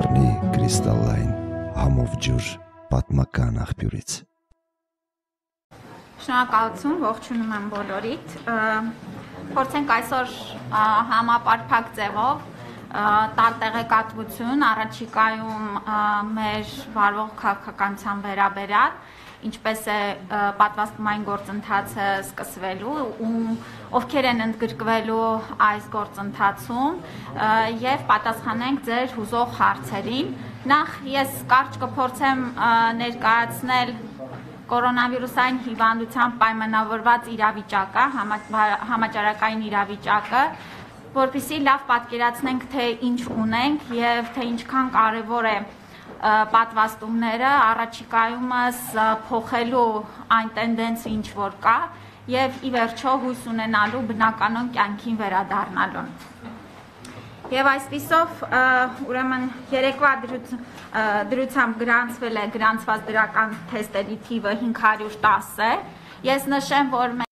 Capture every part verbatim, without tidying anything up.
դառնի կրիստալային համով ջուր պատմական աղբյուրից։ Շնորհակալություն, ողջունում եմ բոլորիդ։ Փորձենք այսօր համապարփակ ձևով տալ տեղեկատվություն առաջիկայում մեր վարվող քաղաքականության վերաբերյալ, ինչպես է պատվաստումային գործընթացը սկսվելու ու ովքեր են ընդգրկվելու այս գործընթացում եւ պատասխանենք ձեր հուզող հարցերին։ Նախ ես կարճ կփորձեմ ներկայացնել կորոնավիրուսային հիվանդությամբ պայմանավորված իրավիճակը, համաճարակային իրավիճակը, որպեսզի լավ պատկերացնենք, թե ինչ ունենք եւ թե ինչքան կարեւոր է պատվաստումները առաջիկայումս փոխելու այն տենդենսը, ինչ որ կա, եւ ի վերջո հույս ունենալու բնականon կյանքին վերադառնալուն։ Եվ այսպիսով, ուրեմն երեկվա դրությամբ գրանցվել է գրանցված դրական թեստերի թիվը հինգ հարյուր տասը։ Ես նշեմ, որ մենք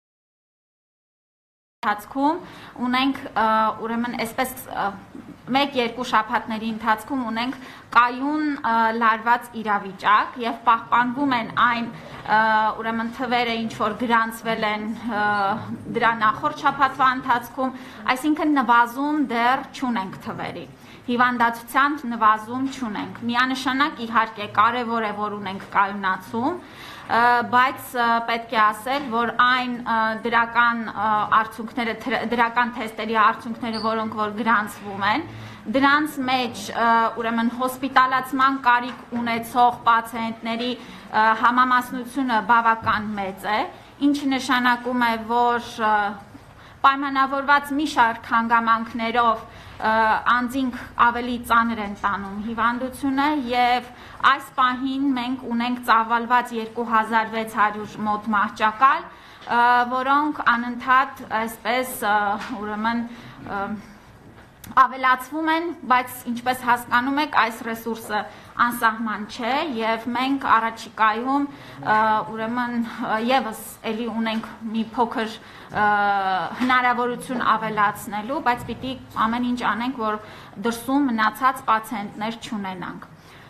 ընթացքում ունենք ուրեմն այսպես մեկ-երկու շաբաթների ընթացքում ունենք կայուն լարված իրավիճակ եւ պահպանվում են այն ուրեմն թվերը, ինչ որ գրանցվել են դրա նախորդ շաբաթվա ընթացքում, այսինքն նվազում դեռ չունենք թվերի։ Հիվանդացության նվազում չունենք։ Միանշանակ իհարկե կարևոր է, որ ունենք կայունացում, բայց պետք է ասել, որ այն դրական արդյունքները, դրական թեստերի արդյունքները, որոնք որ գրանցվում են, դրանց մեջ ուրեմն հոսպիտալացման կարիք ունեցող պացիենտների համամասնությունը բավական մեծ է, ինչը նշանակում է, որ պայմանավորված մի շարք հանգամանքներով անձինք ավելի ծանր են տանում հիվանդությունը եւ այս պահին մենք ունենք ծավալված երկու հազար վեց հարյուր մոտ մահճակալ, որոնք անընդհատ այսպես ուրեմն ավելացվում են, բայց ինչպես հասկանում եք, այս ռեսուրսը անսահման չէ եւ մենք առաջիկայում ուրեմն եւս էլի ունենք մի փոքր հնարավորություն ավելացնելու, բայց պիտի ամեն ինչ անենք, որ դրսում մնացած պացիենտներ չունենանք։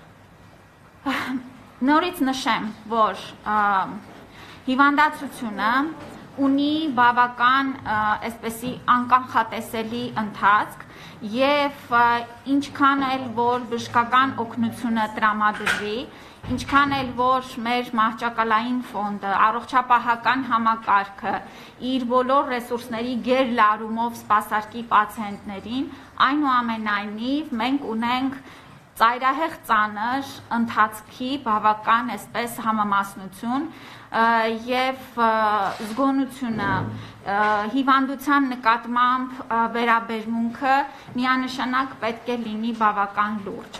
Նորից նշեմ, որ հիվանդացությունը ունի բավական այսպեսի անկանխատեսելի ընթացք եւ ինչքան էլ որ բժշկական օգնությունը տրամադրվի, ինչքան էլ որ մեր մահճակալային ֆոնդը, առողջապահական համակարգը իր բոլոր ռեսուրսների գերլարումով սպասարկի պացիենտներին, այնուամենայնիվ մենք ունենք ծայրահեղ ծանր ընթացքի բավական այսպես համամասնություն եւ զգոնությունը հիվանդության նկատմամբ վերաբերմունքը միանշանակ պետք է լինի բավական լուրջ։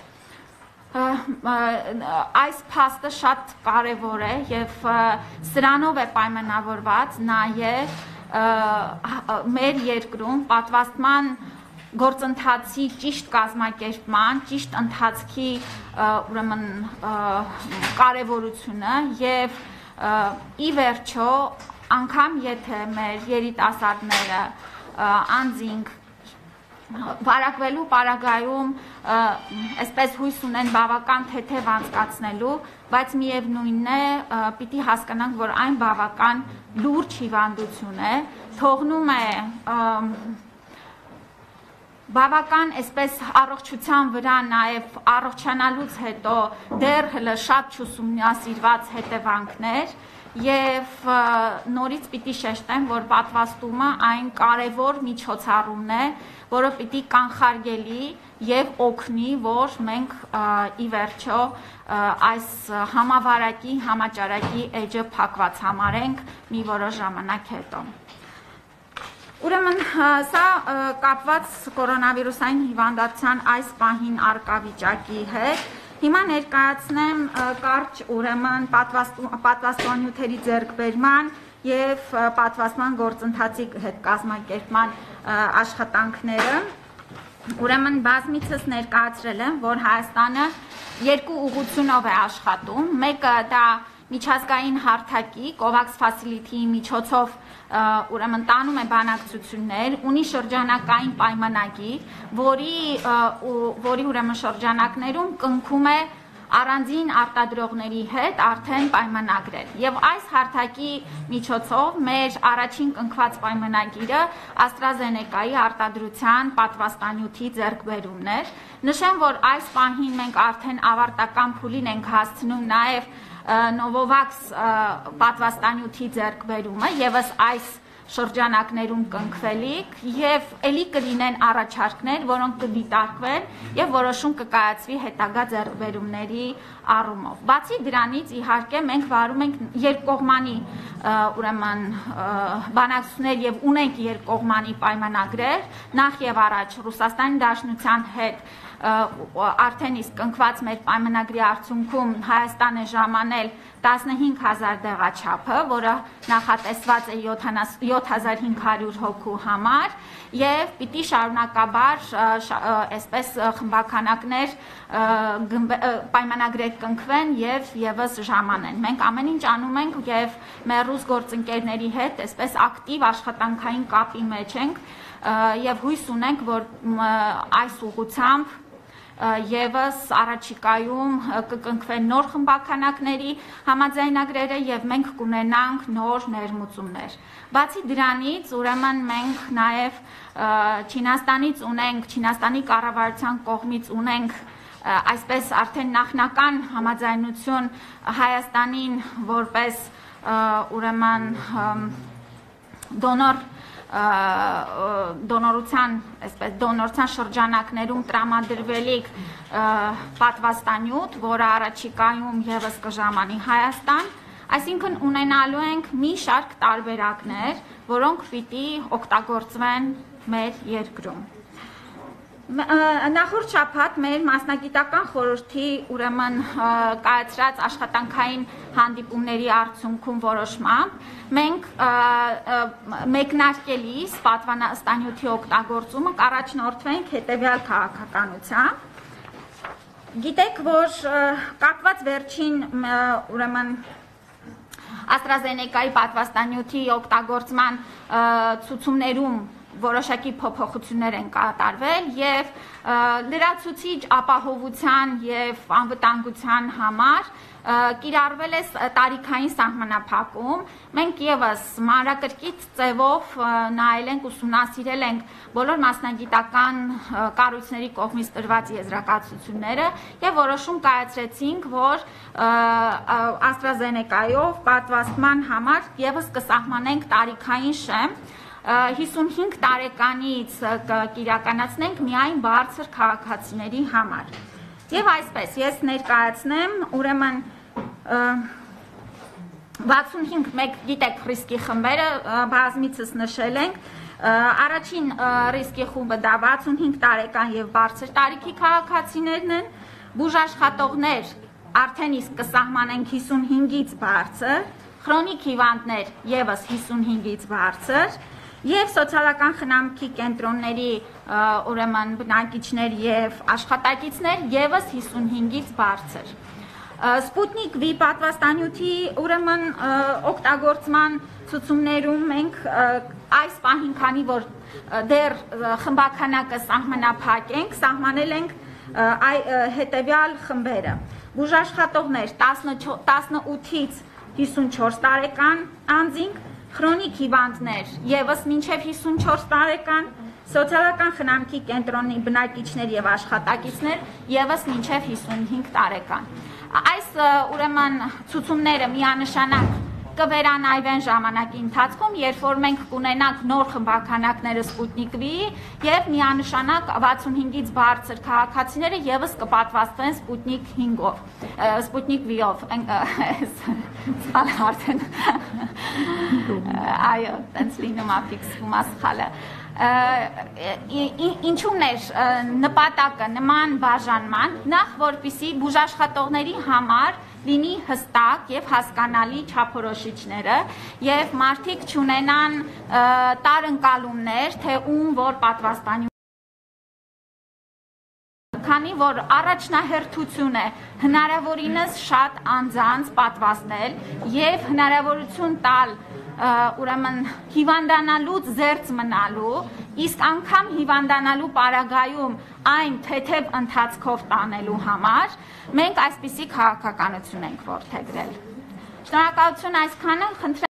Այս փաստը շատ կարևոր է եւ սրանով է պայմանավորված նաեւ մեր երկրում պատվաստման գործընթացի ճիշտ կազմակերպման, ճիշտ ընթացքի ուրեմն կարևորությունը եւ ի վերջո անգամ եթե մեր երիտասարդները անձինք վարակվելու պարագայում այսպես հույս ունեն բավական թեթև անցկացնելու, բայց միևնույնն է պիտի հասկանանք, որ այն բավական լուրջ հիվանդություն է, թողնում է բավական այսպես առողջության վրա նաև առողջանալուց հետո դեռ հլը շատ չուսումնասիրված հետևանքներ եւ նորից պիտի շեշտեմ, որ պատվաստումը այն կարևոր միջոցառումն է, որը պիտի կանխարգելի եւ օգնի, որ մենք ի վերջո այս համավարակի, համաճարակի էջը փակված համարենք մի որոշ ժամանակ հետո։ Ուրեմն սա կապված կորոնավիրուսային հիվանդության այս պահին առկա վիճակի հետ։ Հիմա ներկայացնեմ կարճ ուրեմն պատվաստանյութերի ձեռքբերման եւ պատվաստման գործընթացի հետ կազմակերպման աշխատանքները։ Ուրեմն բազմիցս ներկայացրել եմ, որ Հայաստանը երկու ուղղությունով է աշխատում։ Մեկը դա միջազգային հարթակի COVAX Facility-ի միջոցով ուրեմն տանում է բանակցություններ, ունի շրջանակային պայմանագիր, որի որի ուրեմն շրջանակներում կնքում է առանձին արտադրողների հետ արդեն պայմանագրել։ Եվ այս հարթակի միջոցով մեր առաջին կնքված պայմանագիրը AstraZeneca-ի արտադրության պատվաստանյութի ձեռքբերումն էր։ Նշեմ, որ այս պահին մենք արդեն ավարտական փուլին ենք հասցնում նաև Novavax պատվաստանյութի ձեռքբերումը, եւս այս շրջանակներում կնքվելիք եւ ելի կլինեն առաջարկներ, որոնք կդիտարկվեն եւ որոշում կկայացվի հետագա ձեռքբերումների առումով։ Բացի դրանից, իհարկե, մենք վարում ենք երկկողմանի ուրեմն բանակցություններ եւ ունենք երկկողմանի պայմանագրեր, նախ եւ առաջ Ռուսաստանի Դաշնության հետ արդեն իսկ կնքված մեր պայմանագրի արդյունքում Հայաստանը ժամանել տասնհինգ հազար դեղաչափը, որը նախատեսված է յոթ հազար հինգ հարյուր հոգու համար եւ պիտի շարունակաբար այսպես խմբականակներ պայմանագրեր կնքվեն եւ եւս ժամանեն։ Մենք ամեն ինչ անում ենք եւ մեր ռուս գործընկերների հետ այսպես ակտիվ աշխատանքային կապի մեջ ենք եւ հույս ունենք, որ այս ուղղությամբ Եվս առաջիկայում կկնքվեն նոր խմբականակների համաձայնագրերը եւ մենք կունենանք նոր ներմուծումներ։ Բացի դրանից, ուրեմն մենք նաեւ Չինաստանից ունենք, Չինաստանի կառավարության կողմից ունենք այսպես արդեն նախնական համաձայնություն Հայաստանին որպես ուրեմն դոնոր դոնորության, այսպես դոնորության շրջանակներում տրամադրվելիք պատվաստանյութ, որը առաջիկայում եւս կժամանի Հայաստան, այսինքն ունենալու ենք մի շարք տարբերակներ, որոնք պիտի օգտագործվեն մեր երկրում։ Նախորդ շաբաթ մեր մասնագիտական խորհրդի ուրեմն կայացրած աշխատանքային հանդիպումների արդյունքում որոշմամբ մենք մեկնարկելիս պատվաստանյութի օգտագործումը կառաջնորդվենք հետևյալ քաղաքականությամբ։ Գիտեք, որ կապված վերջին ուրեմն AstraZeneca-ի պատվաստանյութի օգտագործման ցուցումներում որոշակի փոփոխություններ են կատարվել եւ լրացուցիչ ապահովության եւ անվտանգության համար կիրառվել է տարիքային սահմանափակում։ Մենք եւս մանրակրկիտ ձևով նայել ենք, ուսումնասիրել ենք բոլոր մասնագիտական կառույցների կողմից տրված եզրակացությունները եւ որոշում կայացրեցինք, որ AstraZeneca-ով պատվաստման համար եւս կսահմանենք տարիքային շեմ հիսունհինգ տարեկանից կիրականացնենք միայն բարձր քաղաքացիների համար։ Եվ այսպես, ես ներկայացնեմ, ուրեմն վաթսունհինգ մեկ գիտեք ռիսկի խմբերը բազմիցս նշել ենք, առաջին ռիսկի խումբը դա վաթսունհինգ տարեկան եւ բարձր տարիքի քաղաքացիներն են, բուժաշխատողներ արդեն իսկ կսահմանենք հիսունհինգից բարձր, քրոնիկ հիվանդներ եւս հիսունհինգից բարձր եւ սոցիալական խնամքի կենտրոնների ուրեմն բնակիչներ եւ աշխատակիցներ եւս հիսունհինգից բարձր։ Սպուտնիկ V պատվաստանյութի ուրեմն օգտագործման ցուցումներում մենք այս պահին, քանի որ դեռ խմբականակը սահմանափակ ենք, սահմանել ենք հետեւյալ խմբերը։ Բուժաշխատողներ տասնութից հիսունչորս տարեկան անձինք, քրոնիկ հիվանդներ եւս մինչև հիսունչորս տարեկան, սոցիալական խնամքի կենտրոնի բնակիչներ եւ աշխատակիցներ եւս մինչև հիսունհինգ տարեկան։ Այս ուրեմն ցուցումները միանշանակ կվերանայվեն ժամանակի ընթացքում, երբ որ մենք կունենանք նոր խմբականակները Sputnik V-ի եւ միանշանակ վաթսունհինգից բարձր քաղաքացիները եւս կպատվաստվեն Sputnik հինգով, Sputnik V-ով։ Սխալ արդեն։ Այո, տենց լինում է ֆիքսվում է սխալը։ Ինչու՞մն էր նպատակը նման բաժանման, նախ որպեսզի բուժաշխատողների համար լինի հստակ եւ հասկանալի չափորոշիչները եւ մարդիկ չունենան տարընկալումներ, թե ում որ պատվաստանյութ քանի որ առաջնահերթություն է հնարավորինս շատ անձանց պատվաստել եւ հնարավորություն տալ ուրեմն հիվանդանալուց զերծ մնալու, իսկ անգամ հիվանդանալու պարագայում այն թեթև ընթացքով տանելու համար մենք այսպիսի քաղաքականություն ենք որդեգրել։ Շնորհակալություն այսքանը, խնդրեմ